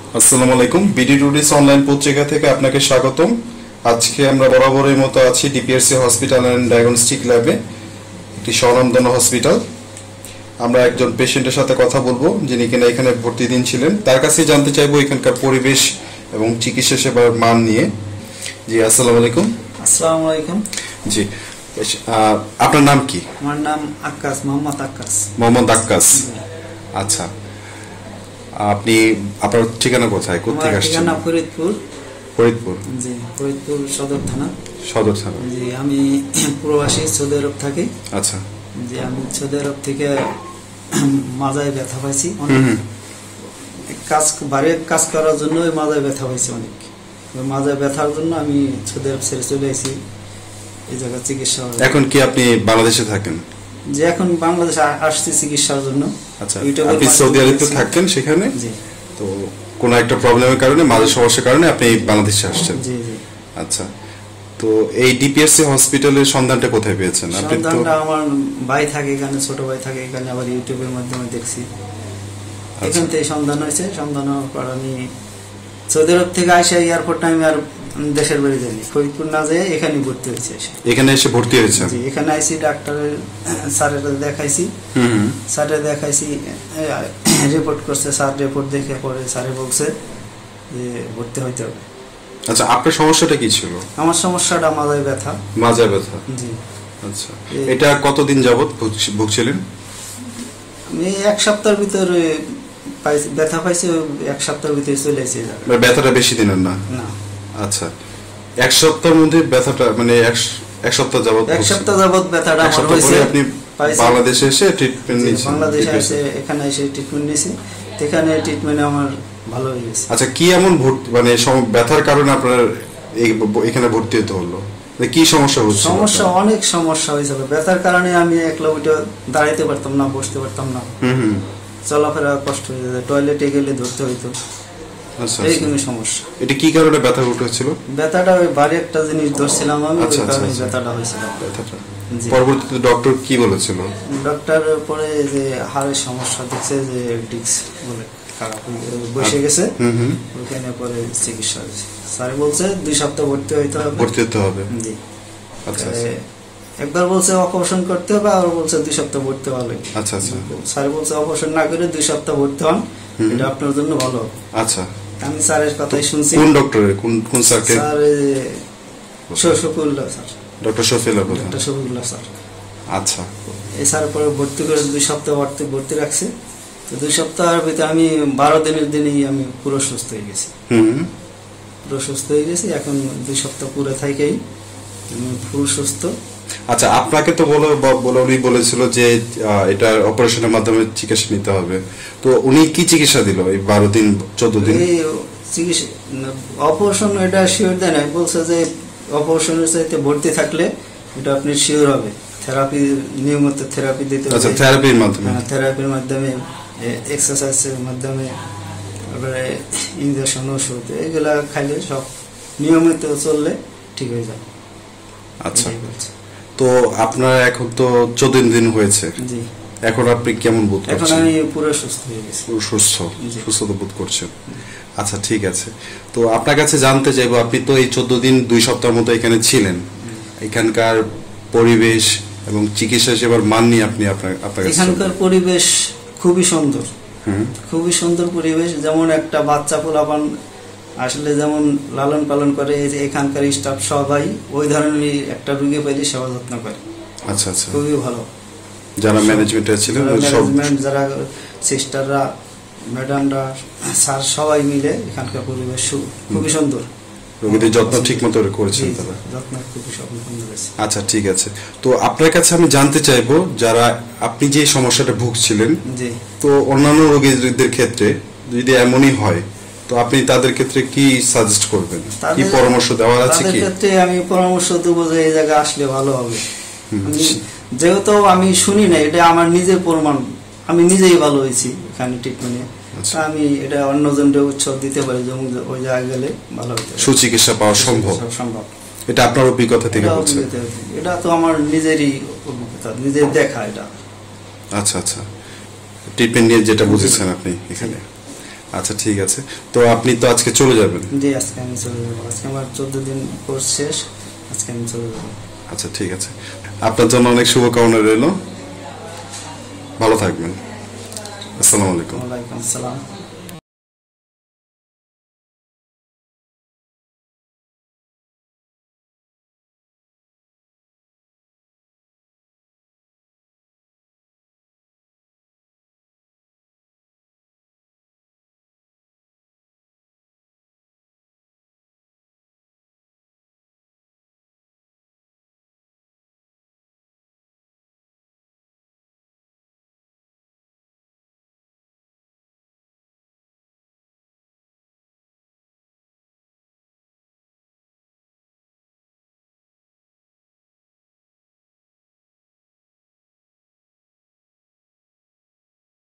আসসালামু আলাইকুম। BD today's online পত্রিকা থেকে আপনাকে স্বাগতম। আজকে আমরা বরাবরের মতো আছি ডিপিআরসি হসপিটাল অ্যান্ড ডায়াগনস্টিক ল্যাবে, একটি স্বনামধন্য হসপিটাল। আমরা একজন পেশেন্টের সাথে কথা বলবো যিনি কিনা এখানে ভর্তি দিন ছিলেন। তার কাছে জানতে চাইবো এখানকার পরিবেশ এবং চিকিৎসা সেবার মান নিয়ে। জি, আসসালামু আলাইকুম। আসসালামু আলাইকুম। জি, আপনার নাম কি? আমার নাম আক্কাস, মোহাম্মদ আক্কাস। মোহাম্মদ আক্কাস। আচ্ছা, আপনি আপনার ঠিকানা কোথায়, কোথেকে আসছেন? ঠিকানা ফরিদপুর। ফরিদপুর? জি, ফরিদপুর সদর থানা। সদর থানা। জি, আমি প্রবাসী, সৌদি আরব থাকি। আচ্ছা। জি, আমি সৌদি আরব থেকে মাজায় ব্যথা পাইছি অনেক। বাড়ির কাজ করার জন্য মাজায় ব্যথা পাইছি অনেক। মাজায় ব্যথার জন্য আমি সৌদি আরব ছেড়ে চলে আসি এই জায়গায় চিকিৎসা। এখন কি আপনি বাংলাদেশে থাকেন? যে এখন বাংলাদেশে আসছি চিকিৎসার জন্য। আচ্ছা, আপনি সৌদি আরবে থাকেন সেখানে? জি। তো কোনো একটা প্রবলেমের কারণে, মাঝে সমস্যার কারণে আপনি বাংলাদেশে আসছেন? জি জি। আচ্ছা, তো এই ডিপিআরসি হসপিটালের সন্ধানটা কোথায় পেয়েছেন আপনি? সন্ধানটা আমার ভাই থাকে এখানে, ছোট ভাই থাকে এখানে, আবার ইউটিউবের মাধ্যমে দেখছি। এখান থেকে সন্ধান হয়েছে। সন্ধান হওয়ার পর আমি সৌদি আরব থেকে আসে এয়ারপোর্টে আমি আর দেশের বাড়ি যাইনি, ফরিদপুর না যেয়ে এখানে ভর্তি হয়েছে। এখানে এসে ভর্তি হয়েছে? জি, এখানে আইসি, ডাক্তারের স্যারের দেখাইছি। স্যারের দেখাইছি, রিপোর্ট করছে স্যার। রিপোর্ট দেখে পরে স্যারে বলছে যে ভর্তি হইতে হবে। আচ্ছা, আপনার সমস্যাটা কি ছিল? আমার সমস্যাটা মাজায় ব্যথা। মাজায় ব্যথা? জি। আচ্ছা, এটা কতদিন যাবত ভুগছিলেন? আমি এক সপ্তাহের ভিতরে ব্যথা পাইছি, এক সপ্তাহের ভিতরে চলে এসেছি। ব্যথাটা বেশি দিনের না? না। আচ্ছা, এক সপ্তাহের মধ্যে ব্যথাটা, মানে এক সপ্তাহ যাবত? এক সপ্তাহ যাবত ব্যথাটা আমার হয়েছে। আপনি বাংলাদেশে এসে ট্রিটমেন্ট নিয়েছেন? বাংলাদেশে এসে এখানে এসে ট্রিটমেন্ট নিয়েছি। এখানে ট্রিটমেন্টে আমার ভালো হয়ে গেছে। আচ্ছা, কি এমন মানে ব্যথার কারণে আপনার এখানে ভর্তি হতে হলো? কি সমস্যা হচ্ছে? সমস্যা অনেক সমস্যা হয়েছিল। ব্যথার কারণে আমি একলা উঠে দাঁড়াইতে পারতাম না, বসতে পারতাম না, চলাফেরা কষ্ট হয়ে যেত, টয়লেটে গেলে ধরতে হইতো। এইরকমই সমস্যা। এটা কি কারণে ব্যথা উঠেছিল? ব্যথাটা ওই ভারী একটা জিনিস ধরছিলাম আমি, ওই কারণে ব্যথাটা হয়েছিল। পরবর্তীতে ডক্টর কি বলেছিল? ডক্টর পরে যে হাড়ের সমস্যা দেখছে, যে ডিস্ক বলে খারাপ বসে গেছে, ওখানে পরে চিকিৎসা হয়েছে। স্যার বলছে 2 সপ্তাহ ভর্তি হইতে হবে। ভর্তি হতে হবে? জি। আচ্ছা, একবার বলছে অপারেশন করতে হবে, আর বলছে 2 সপ্তাহ ভর্তি হবে। আচ্ছা আচ্ছা। স্যার বলছে অপারেশন না করে 2 সপ্তাহ ভর্তি হন, এটা আপনার জন্য ভালো। আচ্ছা, আমি স্যারের কথাই শুনছি। কোন ডক্টরের? কোন স্যারকে? Sir Shafiullah sir. Doctor Shafiullah? Doctor Shafiullah sir. আচ্ছা। এই স্যার পরে ভর্তি করে 2 সপ্তাহ ভর্তি রাখছে। তো 2 সপ্তাহের ভিতরে আমি 12 দিনের দিনেই আমি পুরো সুস্থ হয়ে গেছি। পুরো সুস্থ হয়ে গেছি। এখন 2 সপ্তাহ পুরো থাকেই পুরো সুস্থ। আচ্ছা, আপনাকে তো উনি বলেছিল যে এটা অপারেশনের মাধ্যমে চিকিৎসা নিতে হবে। তো উনি কি চিকিৎসা দিল এই 12 দিন 14 দিন? এই চিকিৎসা অপারেশন এটা শিওর দেয় না, বলছে যে অপারেশনের চাইতে ভর্তি থাকলে এটা আপনি শিওর হবে। থেরাপি, নিয়মিত থেরাপি দিতে হবে। আচ্ছা, থেরাপির মাধ্যমে? হ্যাঁ, থেরাপির মাধ্যমে, এক্সারসাইজের মাধ্যমে, তারপরে ইনজেকশন, ওষুধ এগুলা খাইলে সব নিয়মিত চললে ঠিক হয়ে যাবে। আচ্ছা, তো আপনার এখন তো 14 দিন হয়েছে। জি। এখন আপনি কেমন বোধ করছেন? এখন আমি পুরো সুস্থ হয়ে গেছি। পুরো সুস্থতা বোধ করছেন? আচ্ছা, ঠিক আছে। তো আপনার কাছে জানতে চাইবো, আপনি তো এই 14 দিন 2 সপ্তাহের মতো এখানে ছিলেন, এখানকার পরিবেশ এবং চিকিৎসা সেবার মান নিয়ে আপনি আপনার কাছে। এখানকার পরিবেশ খুবই সুন্দর, খুবই সুন্দর পরিবেশ। যেমন একটা বাচ্চা পোলাপান আসলে যেমন লালন পালন করে, এই যে এখানকার স্টাফ সবাই ওই ধরনের একটা রোগী পাইলে সেবা যত্ন করে। আচ্ছা আচ্ছা, খুবই ভালো। যারা ম্যানেজমেন্টে ছিলেন, যারা সিস্টাররা, ম্যাডামরা, স্যার সবাই মিলে এখানকার পরিবেশ খুবই সুন্দর। রোগীদের যত্ন ঠিক মতো করেছেন তারা? যত্ন খুবই সুন্দর হয়েছে। আচ্ছা, ঠিক আছে। তো আপনার কাছে আমি জানতে চাইবো, যারা আপনি যে সমস্যাটা ভুগছিলেন, তো অন্যান্য রোগীদের ক্ষেত্রে যদি এমনই হয়, তো আপনি তাদের ক্ষেত্রে কি সাজেস্ট করবেন, কি পরামর্শ দেওয়ার আছে? তাদের ক্ষেত্রে আমি পরামর্শ দেবো যে এই জায়গায় আসলে ভালো হবে। যেহেতু আমি শুনি না, এটা আমার নিজের প্রমাণ, আমি নিজেই ভালো হয়েছি এখানে ট্রিটমেন্টে। আমি এটা অন্যজনকে উৎসাহ দিতে পারি, যেমন ওই জায়গায় গেলে ভালো হবে, সুচিকিৎসা পাওয়া সম্ভব। এটা আপনার অভিজ্ঞতা থেকে বলছেন? এটা তো আমার নিজেরই অভিজ্ঞতা, নিজের দেখা এটা। আচ্ছা আচ্ছা, ট্রিটমেন্ট নিয়ে যেটা বুঝেছেন আপনি এখানে। আচ্ছা ঠিক আছে, তো আপনি তো আজকে চলে যাবেন? জি আজকে আমি চলে যাবো, আজকে আমার 14 দিন কোর্স শেষ, আজকে আমি চলে যাবো। আচ্ছা ঠিক আছে, আপনার জন্য অনেক শুভকামনা রইল, ভালো থাকবেন। আসসালামু আলাইকুম। ওয়ালাইকুম আসসালাম।